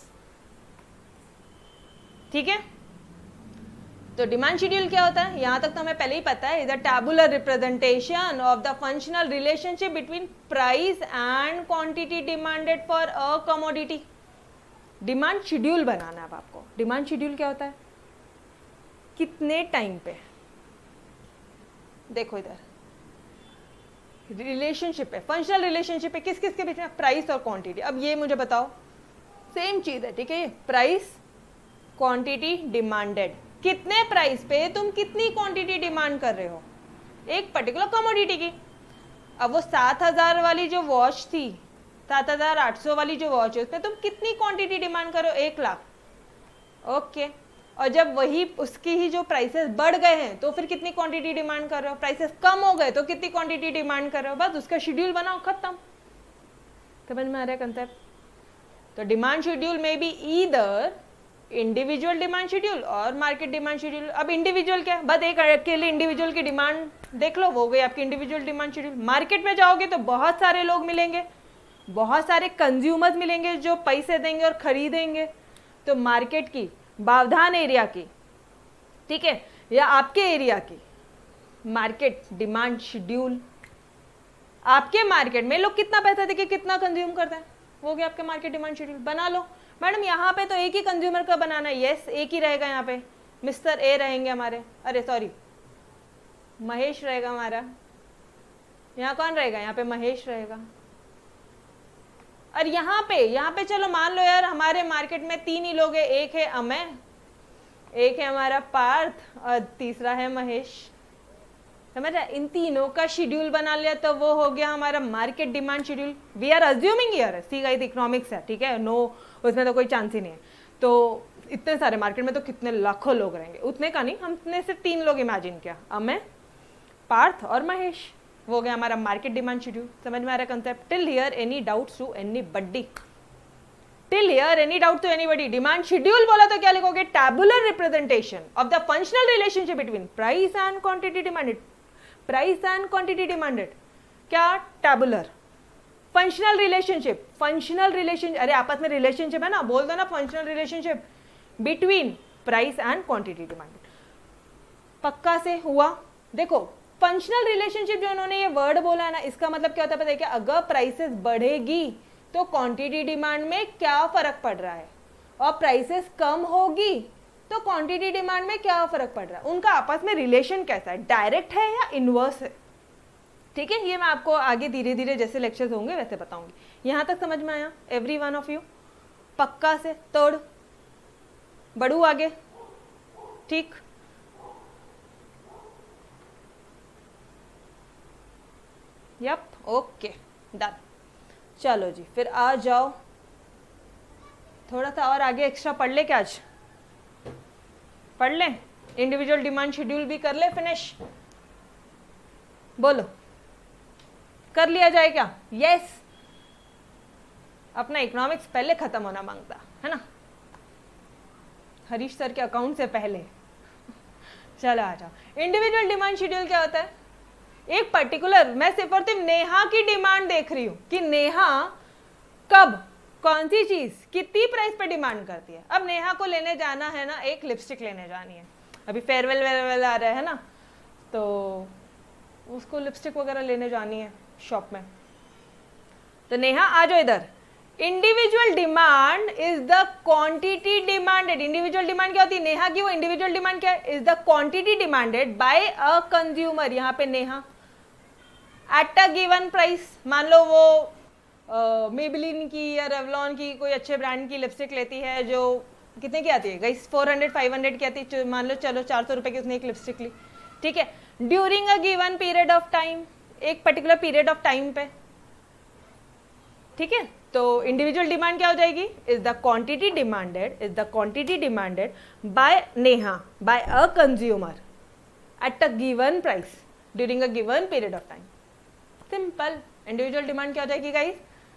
ठीक है। तो डिमांड शेड्यूल क्या होता है? यहां तक तो हमें पहले ही पता है, is a tabular representation of the functional relationship between price and quantity demanded for a commodity. Demand schedule बनाना है आपको। डिमांड शेड्यूल क्या होता है? कितने टाइम पे, देखो इधर रिलेशनशिप है, फंक्शनल रिलेशनशिप है किस किस के बीच में? प्राइस और क्वांटिटी। अब ये मुझे बताओ, सेम चीज है, ठीक है, ये प्राइस क्वांटिटी डिमांडेड, कितने प्राइस पे तुम कितनी क्वांटिटी डिमांड कर रहे हो एक पर्टिकुलर कमोडिटी की। अब वो सात हजार वाली जो वॉच थी, सात हजार आठ सौ वाली जो वॉच है, उसमें तुम कितनी क्वांटिटी डिमांड करो? एक लाख। ओके, और जब वही उसकी ही जो प्राइसेस बढ़ गए हैं तो फिर कितनी क्वांटिटी डिमांड कर रहे हो? प्राइसेस कम हो गए तो कितनी क्वांटिटी डिमांड कर रहे हो? बस उसका शेड्यूल बनाओ, खत्म। समझ में आ रहा है कंसेप्ट? तो डिमांड शेड्यूल में भी ईदर इंडिविजुअल डिमांड शेड्यूल और मार्केट डिमांड शेड्यूल। अब इंडिविजुअल क्या है? बस एक अकेले इंडिविजुअल की डिमांड देख लो, वो हो गई आपकी इंडिविजुअल डिमांड शेड्यूल। मार्केट में जाओगे तो बहुत सारे लोग मिलेंगे, बहुत सारे कंज्यूमर्स मिलेंगे जो पैसे देंगे और खरीदेंगे। तो मार्केट की, बावधान एरिया की, ठीक है, या आपके एरिया की मार्केट डिमांड शेड्यूल। आपके मार्केट में लोग कितना पैसा देके कितना कंज्यूम करते हैं, वो गया आपके मार्केट डिमांड शेड्यूल। बना लो। मैडम यहाँ पे तो एक ही कंज्यूमर का बनाना है। यस, एक ही रहेगा यहाँ पे, मिस्टर ए रहेंगे हमारे, अरे सॉरी महेश रहेगा हमारा। यहाँ कौन रहेगा? यहाँ पे महेश रहेगा। और यहाँ पे यहाँ पे चलो मान लो यार हमारे मार्केट में तीन ही लोग हैं, एक है अमय, एक है हमारा पार्थ और तीसरा है महेश। समझ रहे? इन तीनों का शेड्यूल बना लिया तो वो हो गया हमारा market demand schedule. We are assuming here, see guys economics है, ठीक है, नो उसमें तो कोई चांस ही नहीं है। तो इतने सारे मार्केट में तो कितने लाखों लोग रहेंगे, उतने का नहीं, हमने सिर्फ तीन लोग इमेजिन किया, अमय, पार्थ और महेश। वो हो गया हमारा मार्केट डिमांड शेड्यूल। समझ में आ रहा है concept? Till here any doubts to anybody? Till here any doubt to anybody? Demand schedule बोला तो क्या लिखोगे? Tabular representation of the functional relationship between price and quantity demanded. Price and quantity demanded क्या? Tabular. Functional relationship, functional relation, अरे आपस में relationship है ना, बोल दो ना functional relationship between price and quantity demanded. पक्का से हुआ? देखो फंक्शनल रिलेशनशिप जो उन्होंने ये वर्ड बोला है ना, इसका मतलब क्या होता है पता है क्या? अगर प्राइसेस बढ़ेगी तो क्वांटिटी डिमांड में क्या फर्क पड़ रहा है, और प्राइसेस कम होगी तो क्वांटिटी डिमांड में क्या फर्क पड़ रहा है। उनका आपस में रिलेशन कैसा है, डायरेक्ट है या इनवर्स है? ठीक है, ये मैं आपको आगे धीरे धीरे जैसे लेक्चर्स होंगे वैसे बताऊंगी। यहां तक समझ में आया एवरी वन ऑफ यू? पक्का से? तोड़ बढ़ू आगे? ठीक, यप, ओके, डन। चलो जी, फिर आ जाओ, थोड़ा सा और आगे एक्स्ट्रा पढ़ ले क्या? आज पढ़ ले, इंडिविजुअल डिमांड शेड्यूल भी कर ले फिनिश। बोलो कर लिया जाए क्या? यस, अपना इकोनॉमिक्स पहले खत्म होना मांगता है ना, हरीश सर के अकाउंट से पहले। चलो आ जाओ। इंडिविजुअल डिमांड शेड्यूल क्या होता है? एक पर्टिकुलर, मैं सिर्फ और सिर्फ नेहा की डिमांड देख रही हूं कि नेहा कब कौन सी चीज कितनी प्राइस पे डिमांड करती है। अब नेहा को लेने जाना है ना, एक लिपस्टिक लेने जानी है, अभी फेयरवेल वेयरवेल आ रहा है ना, तो उसको लिपस्टिक वगैरह लेने जानी है शॉप में। तो नेहा आ जाओ इधर। Individual demand is the quantity demanded. Individual demand क्या होती है? नेहा की वो इंडिविजुअल डिमांड क्या है? Is the quantity demanded by a consumer. यहाँ पे Neha at a given price, मान लो वो मेबलिन uh, की या रेवलॉन की कोई अच्छे ब्रांड की लिपस्टिक लेती है जो कितने की आती है guys? Four hundred five hundred की आती है, मान लो चलो चार सौ रुपए की उसने एक लिपस्टिक ली, ठीक है, during a given period of time, एक पर्टिकुलर पीरियड ऑफ टाइम पे, ठीक है। तो इंडिविजुअल डिमांड क्या हो जाएगी? Is the quantity demanded, is the quantity demanded by Neha, by a consumer at a given price during a given period of time. Simple. Individual demand क्या हो जाएगी गाइस?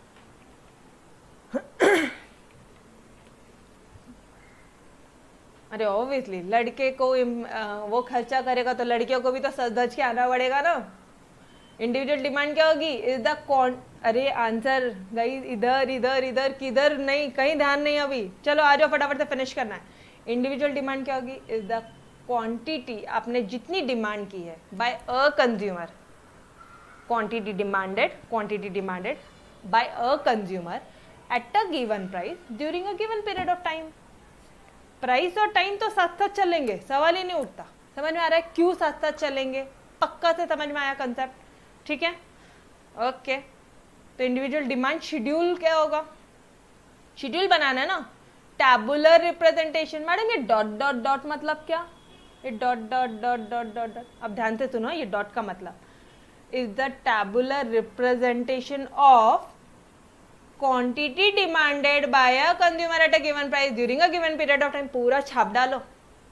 अरे ऑब्वियसली लड़के को वो खर्चा करेगा तो लड़कियों को भी तो सज धज के आना पड़ेगा ना। इंडिविजुअल डिमांड क्या होगी? इज द कौन, अरे आंसर गाइस इधर इधर इधर किधर नहीं, कहीं ध्यान नहीं अभी। चलो आ जाओ फटाफट से फिनिश करना है। इंडिविजुअल डिमांड क्या होगी? इज द क्वांटिटी, आपने जितनी डिमांड की है by a consumer, quantity demanded, quantity demanded by a consumer at a given price during a given period of time. Price और टाइम तो साथ साथ चलेंगे, सवाल ही नहीं उठता। समझ में आ रहा है क्यों साथ साथ चलेंगे? पक्का से समझ में आया कंसेप्ट? ठीक है, ओके। तो इंडिविजुअल डिमांड शेड्यूल क्या होगा? शेड्यूल बनाना है ना, टैबुलर रिप्रेजेंटेशन। मैडम ये डॉट डॉट डॉट मतलब क्या? ये dot dot dot dot dot dot, अब ध्यान से सुनो ये डॉट का मतलब। is the tabular representation of quantity demanded by a consumer at a given price during a given period of time. पूरा छाप डालो,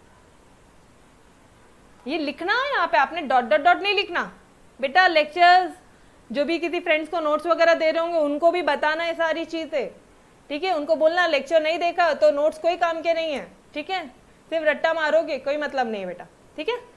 ये लिखना है यहाँ पे, आपने डॉट डॉट डॉट नहीं लिखना बेटा। लेक्चर्स जो भी किसी फ्रेंड्स को नोट्स वगैरह दे रहे होंगे उनको भी बताना है सारी चीजें, ठीक है। उनको बोलना लेक्चर नहीं देखा तो नोट्स कोई काम के नहीं है, ठीक है। सिर्फ रट्टा मारोगे कोई मतलब नहीं है बेटा, ठीक है।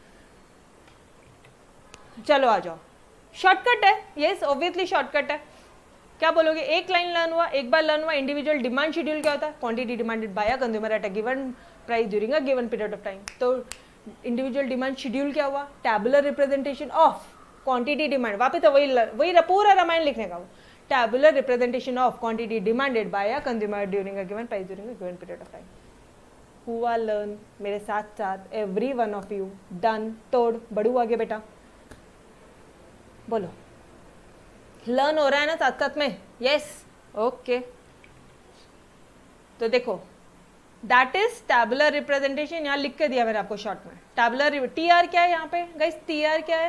चलो आ जाओ, शॉर्टकट है, यस ऑब्वियसली शॉर्टकट है। क्या बोलोगे, एक लाइन लर्न हुआ, एक बार लर्न हुआ। इंडिविजुअल डिमांड शेड्यूल क्या होता है, quantity demanded by a consumer at a given price during a given period of time. तो इंडिविजुअल डिमांड शेड्यूल क्या हुआ, tabular representation of quantity demand. वापस तो वही वही पूरा रामायण लिखने का वो, tabular representation of quantity demanded by a consumer during a given price during a given period of time. हुआ लर्न मेरे साथ साथ, every one of you, done. तोड़ बढ़ू आगे बेटा, बोलो लर्न हो रहा है ना साथ साथ में, यस ओके। तो देखो दैट इज टैबुलर रिप्रेजेंटेशन, यहाँ लिख के दिया मैंने आपको शॉर्ट में। टैबुलर, टी आर क्या है यहाँ पे गाइस, टी आर क्या है,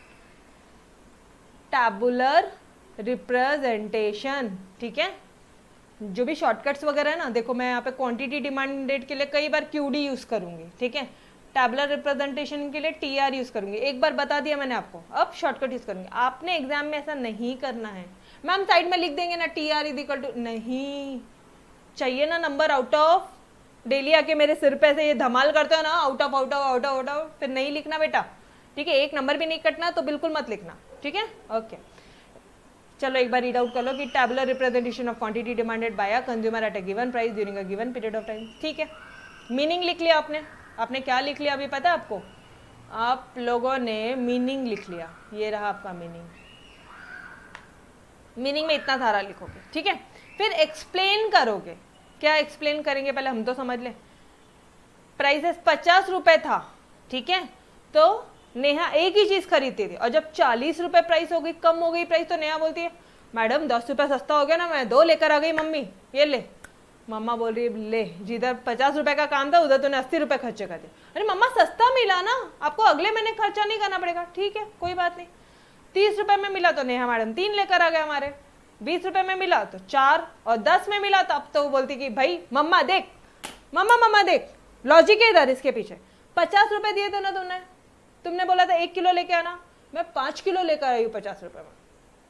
टैबुलर रिप्रेजेंटेशन, ठीक है। जो भी शॉर्टकट्स वगैरह है ना, देखो मैं यहाँ पे क्वांटिटी डिमांडेड के लिए कई बार क्यूडी यूज करूंगी, ठीक है। टैबुलर रिप्रेजेंटेशन के लिए टीआर यूज करूंगी, एक बार बता दिया मैंने आपको, अब शॉर्टकट यूज करूंगी। आपने एग्जाम में ऐसा नहीं करना है, मैम साइड में लिख देंगे ना T R is equal to, नहीं चाहिए ना नंबर आउट ऑफ। डेली आके मेरे सिर पे से ये धमाल करते हो ना, out of out of out of out of, फिर नहीं लिखना बेटा, ठीक है। एक नंबर भी नहीं कटना तो बिल्कुल मत लिखना, ठीक है ओके। चलो एक बार रीड आउट कर लो कि tabular representation of quantity demanded by a consumer at a given price during a given period of time, ठीक है। मीनिंग लिख लिया आपने, आपने क्या लिख लिया अभी पता है आपको, आप लोगों ने मीनिंग लिख लिया, ये रहा आपका मीनिंग। मीनिंग में इतना सारा लिखोगे, ठीक है। फिर एक्सप्लेन करोगे, क्या एक्सप्लेन करेंगे पहले हम तो समझ लें। प्राइसेस पचास रुपए था, ठीक है, तो नेहा एक ही चीज खरीदती थी और जब चालीस रुपए प्राइस हो गई, कम हो गई प्राइस, तो नेहा बोलती है मैडम दस रुपए सस्ता हो गया ना, मैं दो लेकर आ गई मम्मी, ये ले। मम्मा बोल रही है ले, जिधर पचास रुपए का काम था उधर तूने अस्सी रुपए खर्चे कर दिए। अरे मम्मा सस्ता मिला ना, आपको अगले महीने खर्चा नहीं करना पड़ेगा, ठीक है कोई बात नहीं। तीस रुपए में मिला तो नेहा मैडम तीन लेकर आ गए हमारे, बीस रुपए में मिला तो चार, और दस में मिला तो अब तो वो बोलती कि भाई मम्मा देख, मम्मा मम्मा देख, लॉजिक है इधर इसके पीछे। पचास रुपए दिए थे ना तुमने, तुमने बोला था एक किलो लेके आना, मैं पांच किलो लेकर आई हूं पचास रुपए में।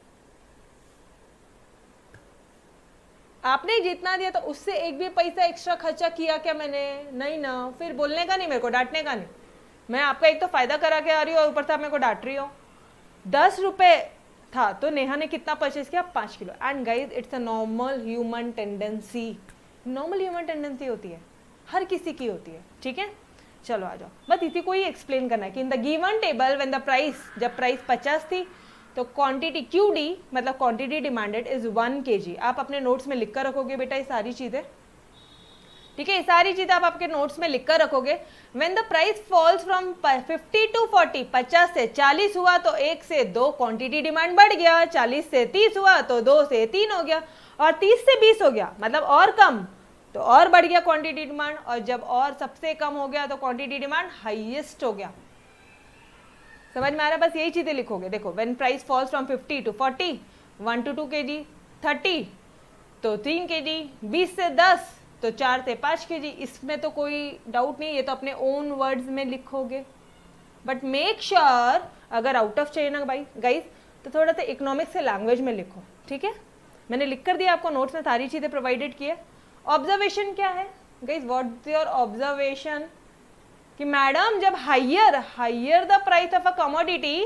आपने जितना दिया तो उससे एक भी पैसा एक्स्ट्रा खर्चा किया क्या मैंने, नहीं ना। फिर बोलने का नहीं, मेरे को डांटने का नहीं। मैं आपका एक तो फायदा करा के आ रही हूँ और ऊपर से आप मेरे को डांट रही हो। दस रुपए था तो नेहा ने कितना परचेज किया, पांच kilo. And guys it's a normal human tendency, normal human tendency होती है, हर किसी की होती है, ठीक है। चलो आ जाओ, बस इसी को ही एक्सप्लेन करना है कि in the given table when the price, जब प्राइस पचास थी तो क्वांटिटी क्यूडी मतलब quantity demanded is one KG. आप अपने नोट्स में लिख कर रखोगे बेटा ये सारी चीजें, ठीक है। ये सारी चीजें आप आपके नोट्स में लिख कर रखोगे। When the price falls from fifty to forty, पचास से चालीस हुआ तो एक से दो क्वांटिटी डिमांड बढ़ गया, चालीस से तीस हुआ तो दो से तीन हो गया, और तीस से बीस हो गया मतलब और कम तो और बढ़ गया क्वांटिटी डिमांड, और जब और सबसे कम हो गया तो क्वांटिटी डिमांड हाईएस्ट हो गया। समझ में आ रहा है, बस यही चीजें लिखोगे। देखो when price falls from fifty to forty, one to two K G, thirty तो तीन के जी, बीस से दस तो चार से पाँच के जी। इसमें तो कोई डाउट नहीं, ये तो अपने ओन वर्ड्स में लिखोगे। बट मेक श्योर अगर आउट ऑफ चाहिए ना भाई गाइस तो थोड़ा सा इकोनॉमिक्स से लैंग्वेज में लिखो, ठीक है। मैंने लिख कर दिया आपको, नोट्स में सारी चीजें प्रोवाइडेड की है। ऑब्जर्वेशन क्या है गाइस, व्हाट योर ऑब्जर्वेशन कि मैडम जब higher higher the price of a commodity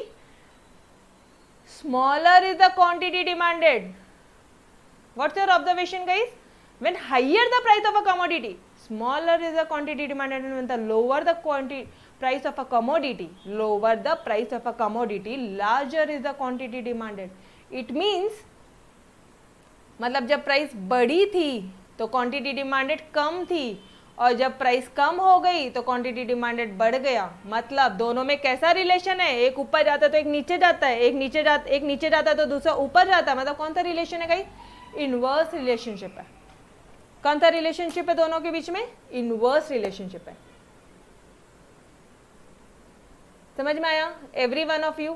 smaller is the quantity demanded. What's your observation guys, when higher the price of a commodity smaller is the quantity demanded, and when the lower the quantity price of a commodity lower the price of a commodity larger is the quantity demanded. It means मतलब जब price बढ़ी थी तो quantity demanded कम थी, और जब price कम हो गई तो क्वांटिटी डिमांडेड बढ़ गया। मतलब दोनों में कैसा रिलेशन है, एक ऊपर जाता है तो एक नीचे जाता है, एक नीचे जाता एक नीचे जाता है तो दूसरा ऊपर जाता है। मतलब कौन सा रिलेशन है गाइस, इनवर्स रिलेशनशिप है। कौन सा रिलेशनशिप है दोनों के बीच में, इनवर्स रिलेशनशिप है। समझ में आया every one of you,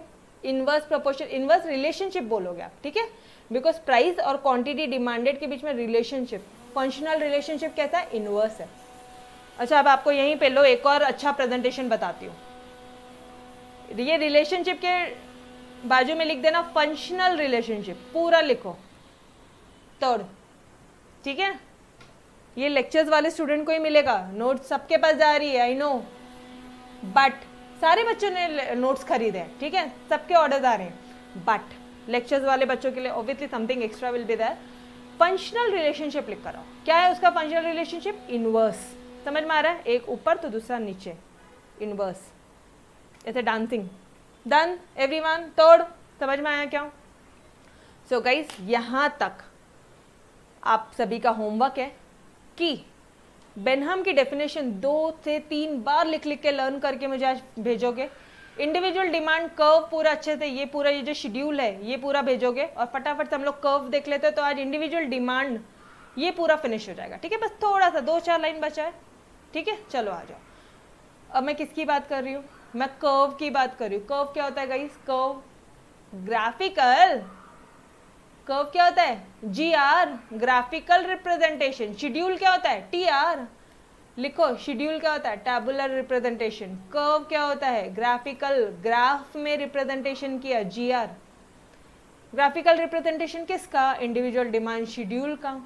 inverse proportion, inverse relationship बोलोगे आप, ठीक है, बिकॉज प्राइस और क्वांटिटी डिमांडेड के बीच में रिलेशनशिप, फंक्शनल रिलेशनशिप कैसा है, इनवर्स है। अच्छा, अब आपको यहीं पे लो एक और अच्छा प्रेजेंटेशन बताती हूँ। ये रिलेशनशिप के बाजू में लिख देना फंक्शनल रिलेशनशिप, पूरा लिखो तोड़, ठीक है। ये लेक्चर्स वाले स्टूडेंट को ही मिलेगा, नोट्स सबके पास जा रही है, आई नो, बट सारे बच्चों ने नोट्स खरीदे हैं, ठीक है, सबके ऑर्डर्स आ रहे हैं, बट लेक्चर्स वाले बच्चों के लिए obviously something extra will be there. Functional relationship लिख कर आओ। क्या है उसका फंक्शनल रिलेशनशिप, इनवर्स, समझ में आ रहा है, एक ऊपर तो दूसरा नीचे, इनवर्स, ऐसे डांसिंग। डन एवरीवन, तोड़, समझ में आया क्या? सो गाइस, यहाँ तक आप सभी का होमवर्क है कि बेनहम की डेफिनेशन दो से तीन बार लिख लिख के लर्न करके मुझे आज भेजोगे। इंडिविजुअल डिमांड कर्व पूरा अच्छे से, ये पूरा ये जो शेड्यूल है ये पूरा भेजोगे, और फटाफट से हम लोग कर्व देख लेते हैं, तो आज इंडिविजुअल डिमांड ये पूरा फिनिश हो जाएगा, ठीक है। बस थोड़ा सा दो चार लाइन बचा है, ठीक है, चलो आ जाओ। अब मैं किसकी बात कर रही हूँ, मैं कर्व की बात कर रही हूँ। कर्व क्या होता है गाइस, कर्व ग्राफिकल, कर्व क्या होता है, G R, graphical representation. Schedule क्या होता है, टी आर, लिखो, शेड्यूल क्या होता है, टैबुलर रिप्रेजेंटेशन। कर्व क्या होता है, ग्राफिकल, ग्राफ में रिप्रेजेंटेशन किया, जी आर। ग्राफिकल रिप्रेजेंटेशन किसका, इंडिविजुअल डिमांड शेड्यूल का।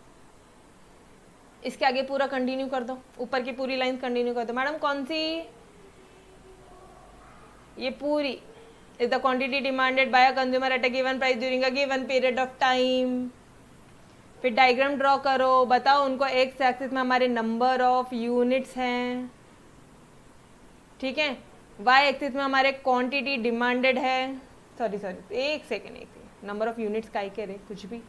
इसके आगे पूरा कंटिन्यू कर दो, ऊपर की पूरी लाइन कंटिन्यू कर दो। मैडम कौन सी, ये पूरी, is the quantity demanded by a consumer at a given price during a given period of time। फिर डायग्राम ड्रॉ करो, बताओ उनको एक्स एक्सिस में हमारे नंबर ऑफ यूनिट्स हैं, ठीक है, वाई एक्सिस में हमारे क्वांटिटी डिमांडेड है, सॉरी सॉरी एक सेकेंड, एक सेकेंड, नंबर ऑफ यूनिट्स का ही कह रहे कुछ भी,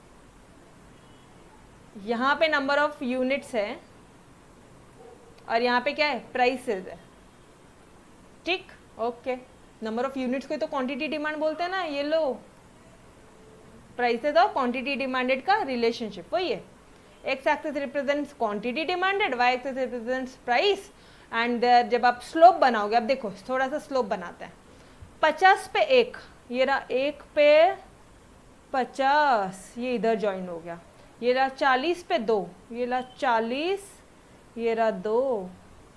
यहाँ पे नंबर ऑफ यूनिट्स है और यहाँ पे क्या है, प्राइसेस है, ठीक, ओके। नंबर ऑफ यूनिट्स को तो क्वांटिटी डिमांड बोलते हैं ना, ये लो, प्राइसेस और क्वांटिटी डिमांडेड का रिलेशनशिप वही है। X axis represents quantity demanded, Y axis represents price, and जब आप स्लोप बनाओगे, अब देखो थोड़ा सा स्लोप बनाते हैं, पचास पे एक, ये रहा एक पे पचास, ये इधर ज्वाइन हो गया, ये रहा चालीस पे दो, ये रहा चालीस, ये रहा दो,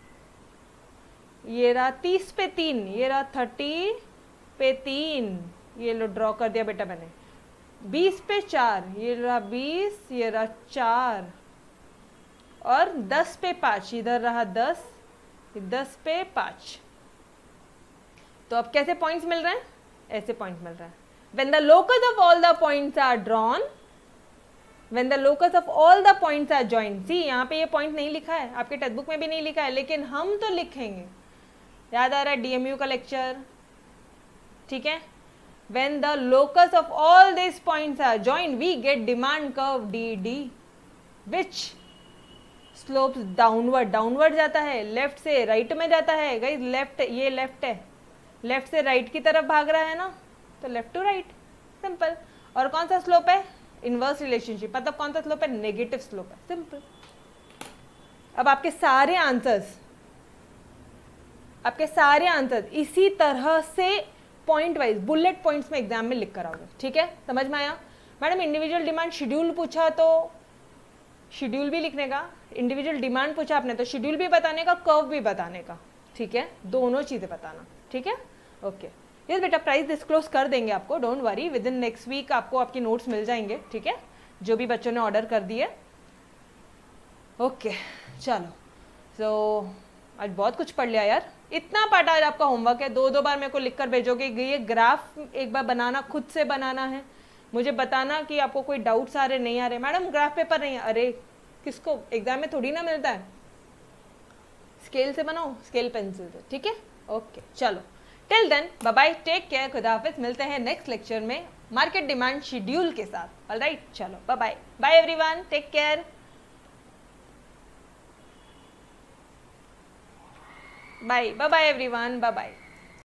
ये रहा तीस पे तीन, ये रहा थर्टी पे तीन, ये लो ड्रॉ कर दिया बेटा मैंने, बीस पे चार, ये रहा बीस, ये रहा चार, और दस पे पाँच, इधर रहा दस, दस पे पाँच। तो अब कैसे पॉइंट्स मिल रहे हैं, ऐसे पॉइंट मिल रहा है। When the locus of all the points are drawn, when the locus of all the points are joined, see यहाँ पे ये पॉइंट नहीं लिखा है, आपके टेक्स्ट बुक में भी नहीं लिखा है, लेकिन हम तो लिखेंगे। याद आ रहा है डीएमयू का लेक्चर, ठीक है। When the locus of all these points are joined, we get demand curve D D, which slopes downward, downward जाता है, लेफ्ट से राइट में जाता है। गाइस लेफ्ट, ये लेफ्ट है, लेफ्ट से राइट की तरफ भाग रहा है ना, तो लेफ्ट टू राइट, सिंपल। और कौन सा स्लोप है, इनवर्स रिलेशनशिप, मतलब कौन सा स्लोप है, नेगेटिव स्लोप है, सिंपल। अब आपके सारे आंसर्स, आपके सारे आंसर्स इसी तरह से पॉइंट वाइज बुलेट पॉइंट्स में एग्जाम में लिख कर आओगे, ठीक है, समझ में आया। मैडम इंडिविजुअल डिमांड शेड्यूल पूछा तो शेड्यूल भी लिखने का, इंडिविजुअल डिमांड पूछा आपने तो शेड्यूल भी बताने का, कर्व भी बताने का, ठीक है, दोनों चीजें बताना, ठीक है, ओके। यस बेटा, प्राइस डिस्क्लोज कर देंगे आपको, don't worry, within next week आपको आपकी नोट्स मिल जाएंगे, ठीक है, जो भी बच्चों ने ऑर्डर कर दिए, ओके। चलो, सो so, आज बहुत कुछ पढ़ लिया यार, इतना पार्ट आज आपका होमवर्क है, दो दो बार मेरे को लिख कर भेजोगे। ये ग्राफ एक बार बनाना, खुद से बनाना है, मुझे बताना कि आपको कोई डाउट्स आ रहे नहीं आ रहे। मैडम ग्राफ पेपर नहीं है, अरे किसको, एग्जाम में थोड़ी ना मिलता है, स्केल से बनाओ, स्केल पेंसिल से, ठीक है, ओके। चलो, till then bye bye, take care, खुदा हाफिज, मिलते हैं नेक्स्ट लेक्चर में मार्केट डिमांड शेड्यूल के साथ, ऑलराइट। चलो bye bye, bye everyone, take care, bye bye bye everyone, bye bye.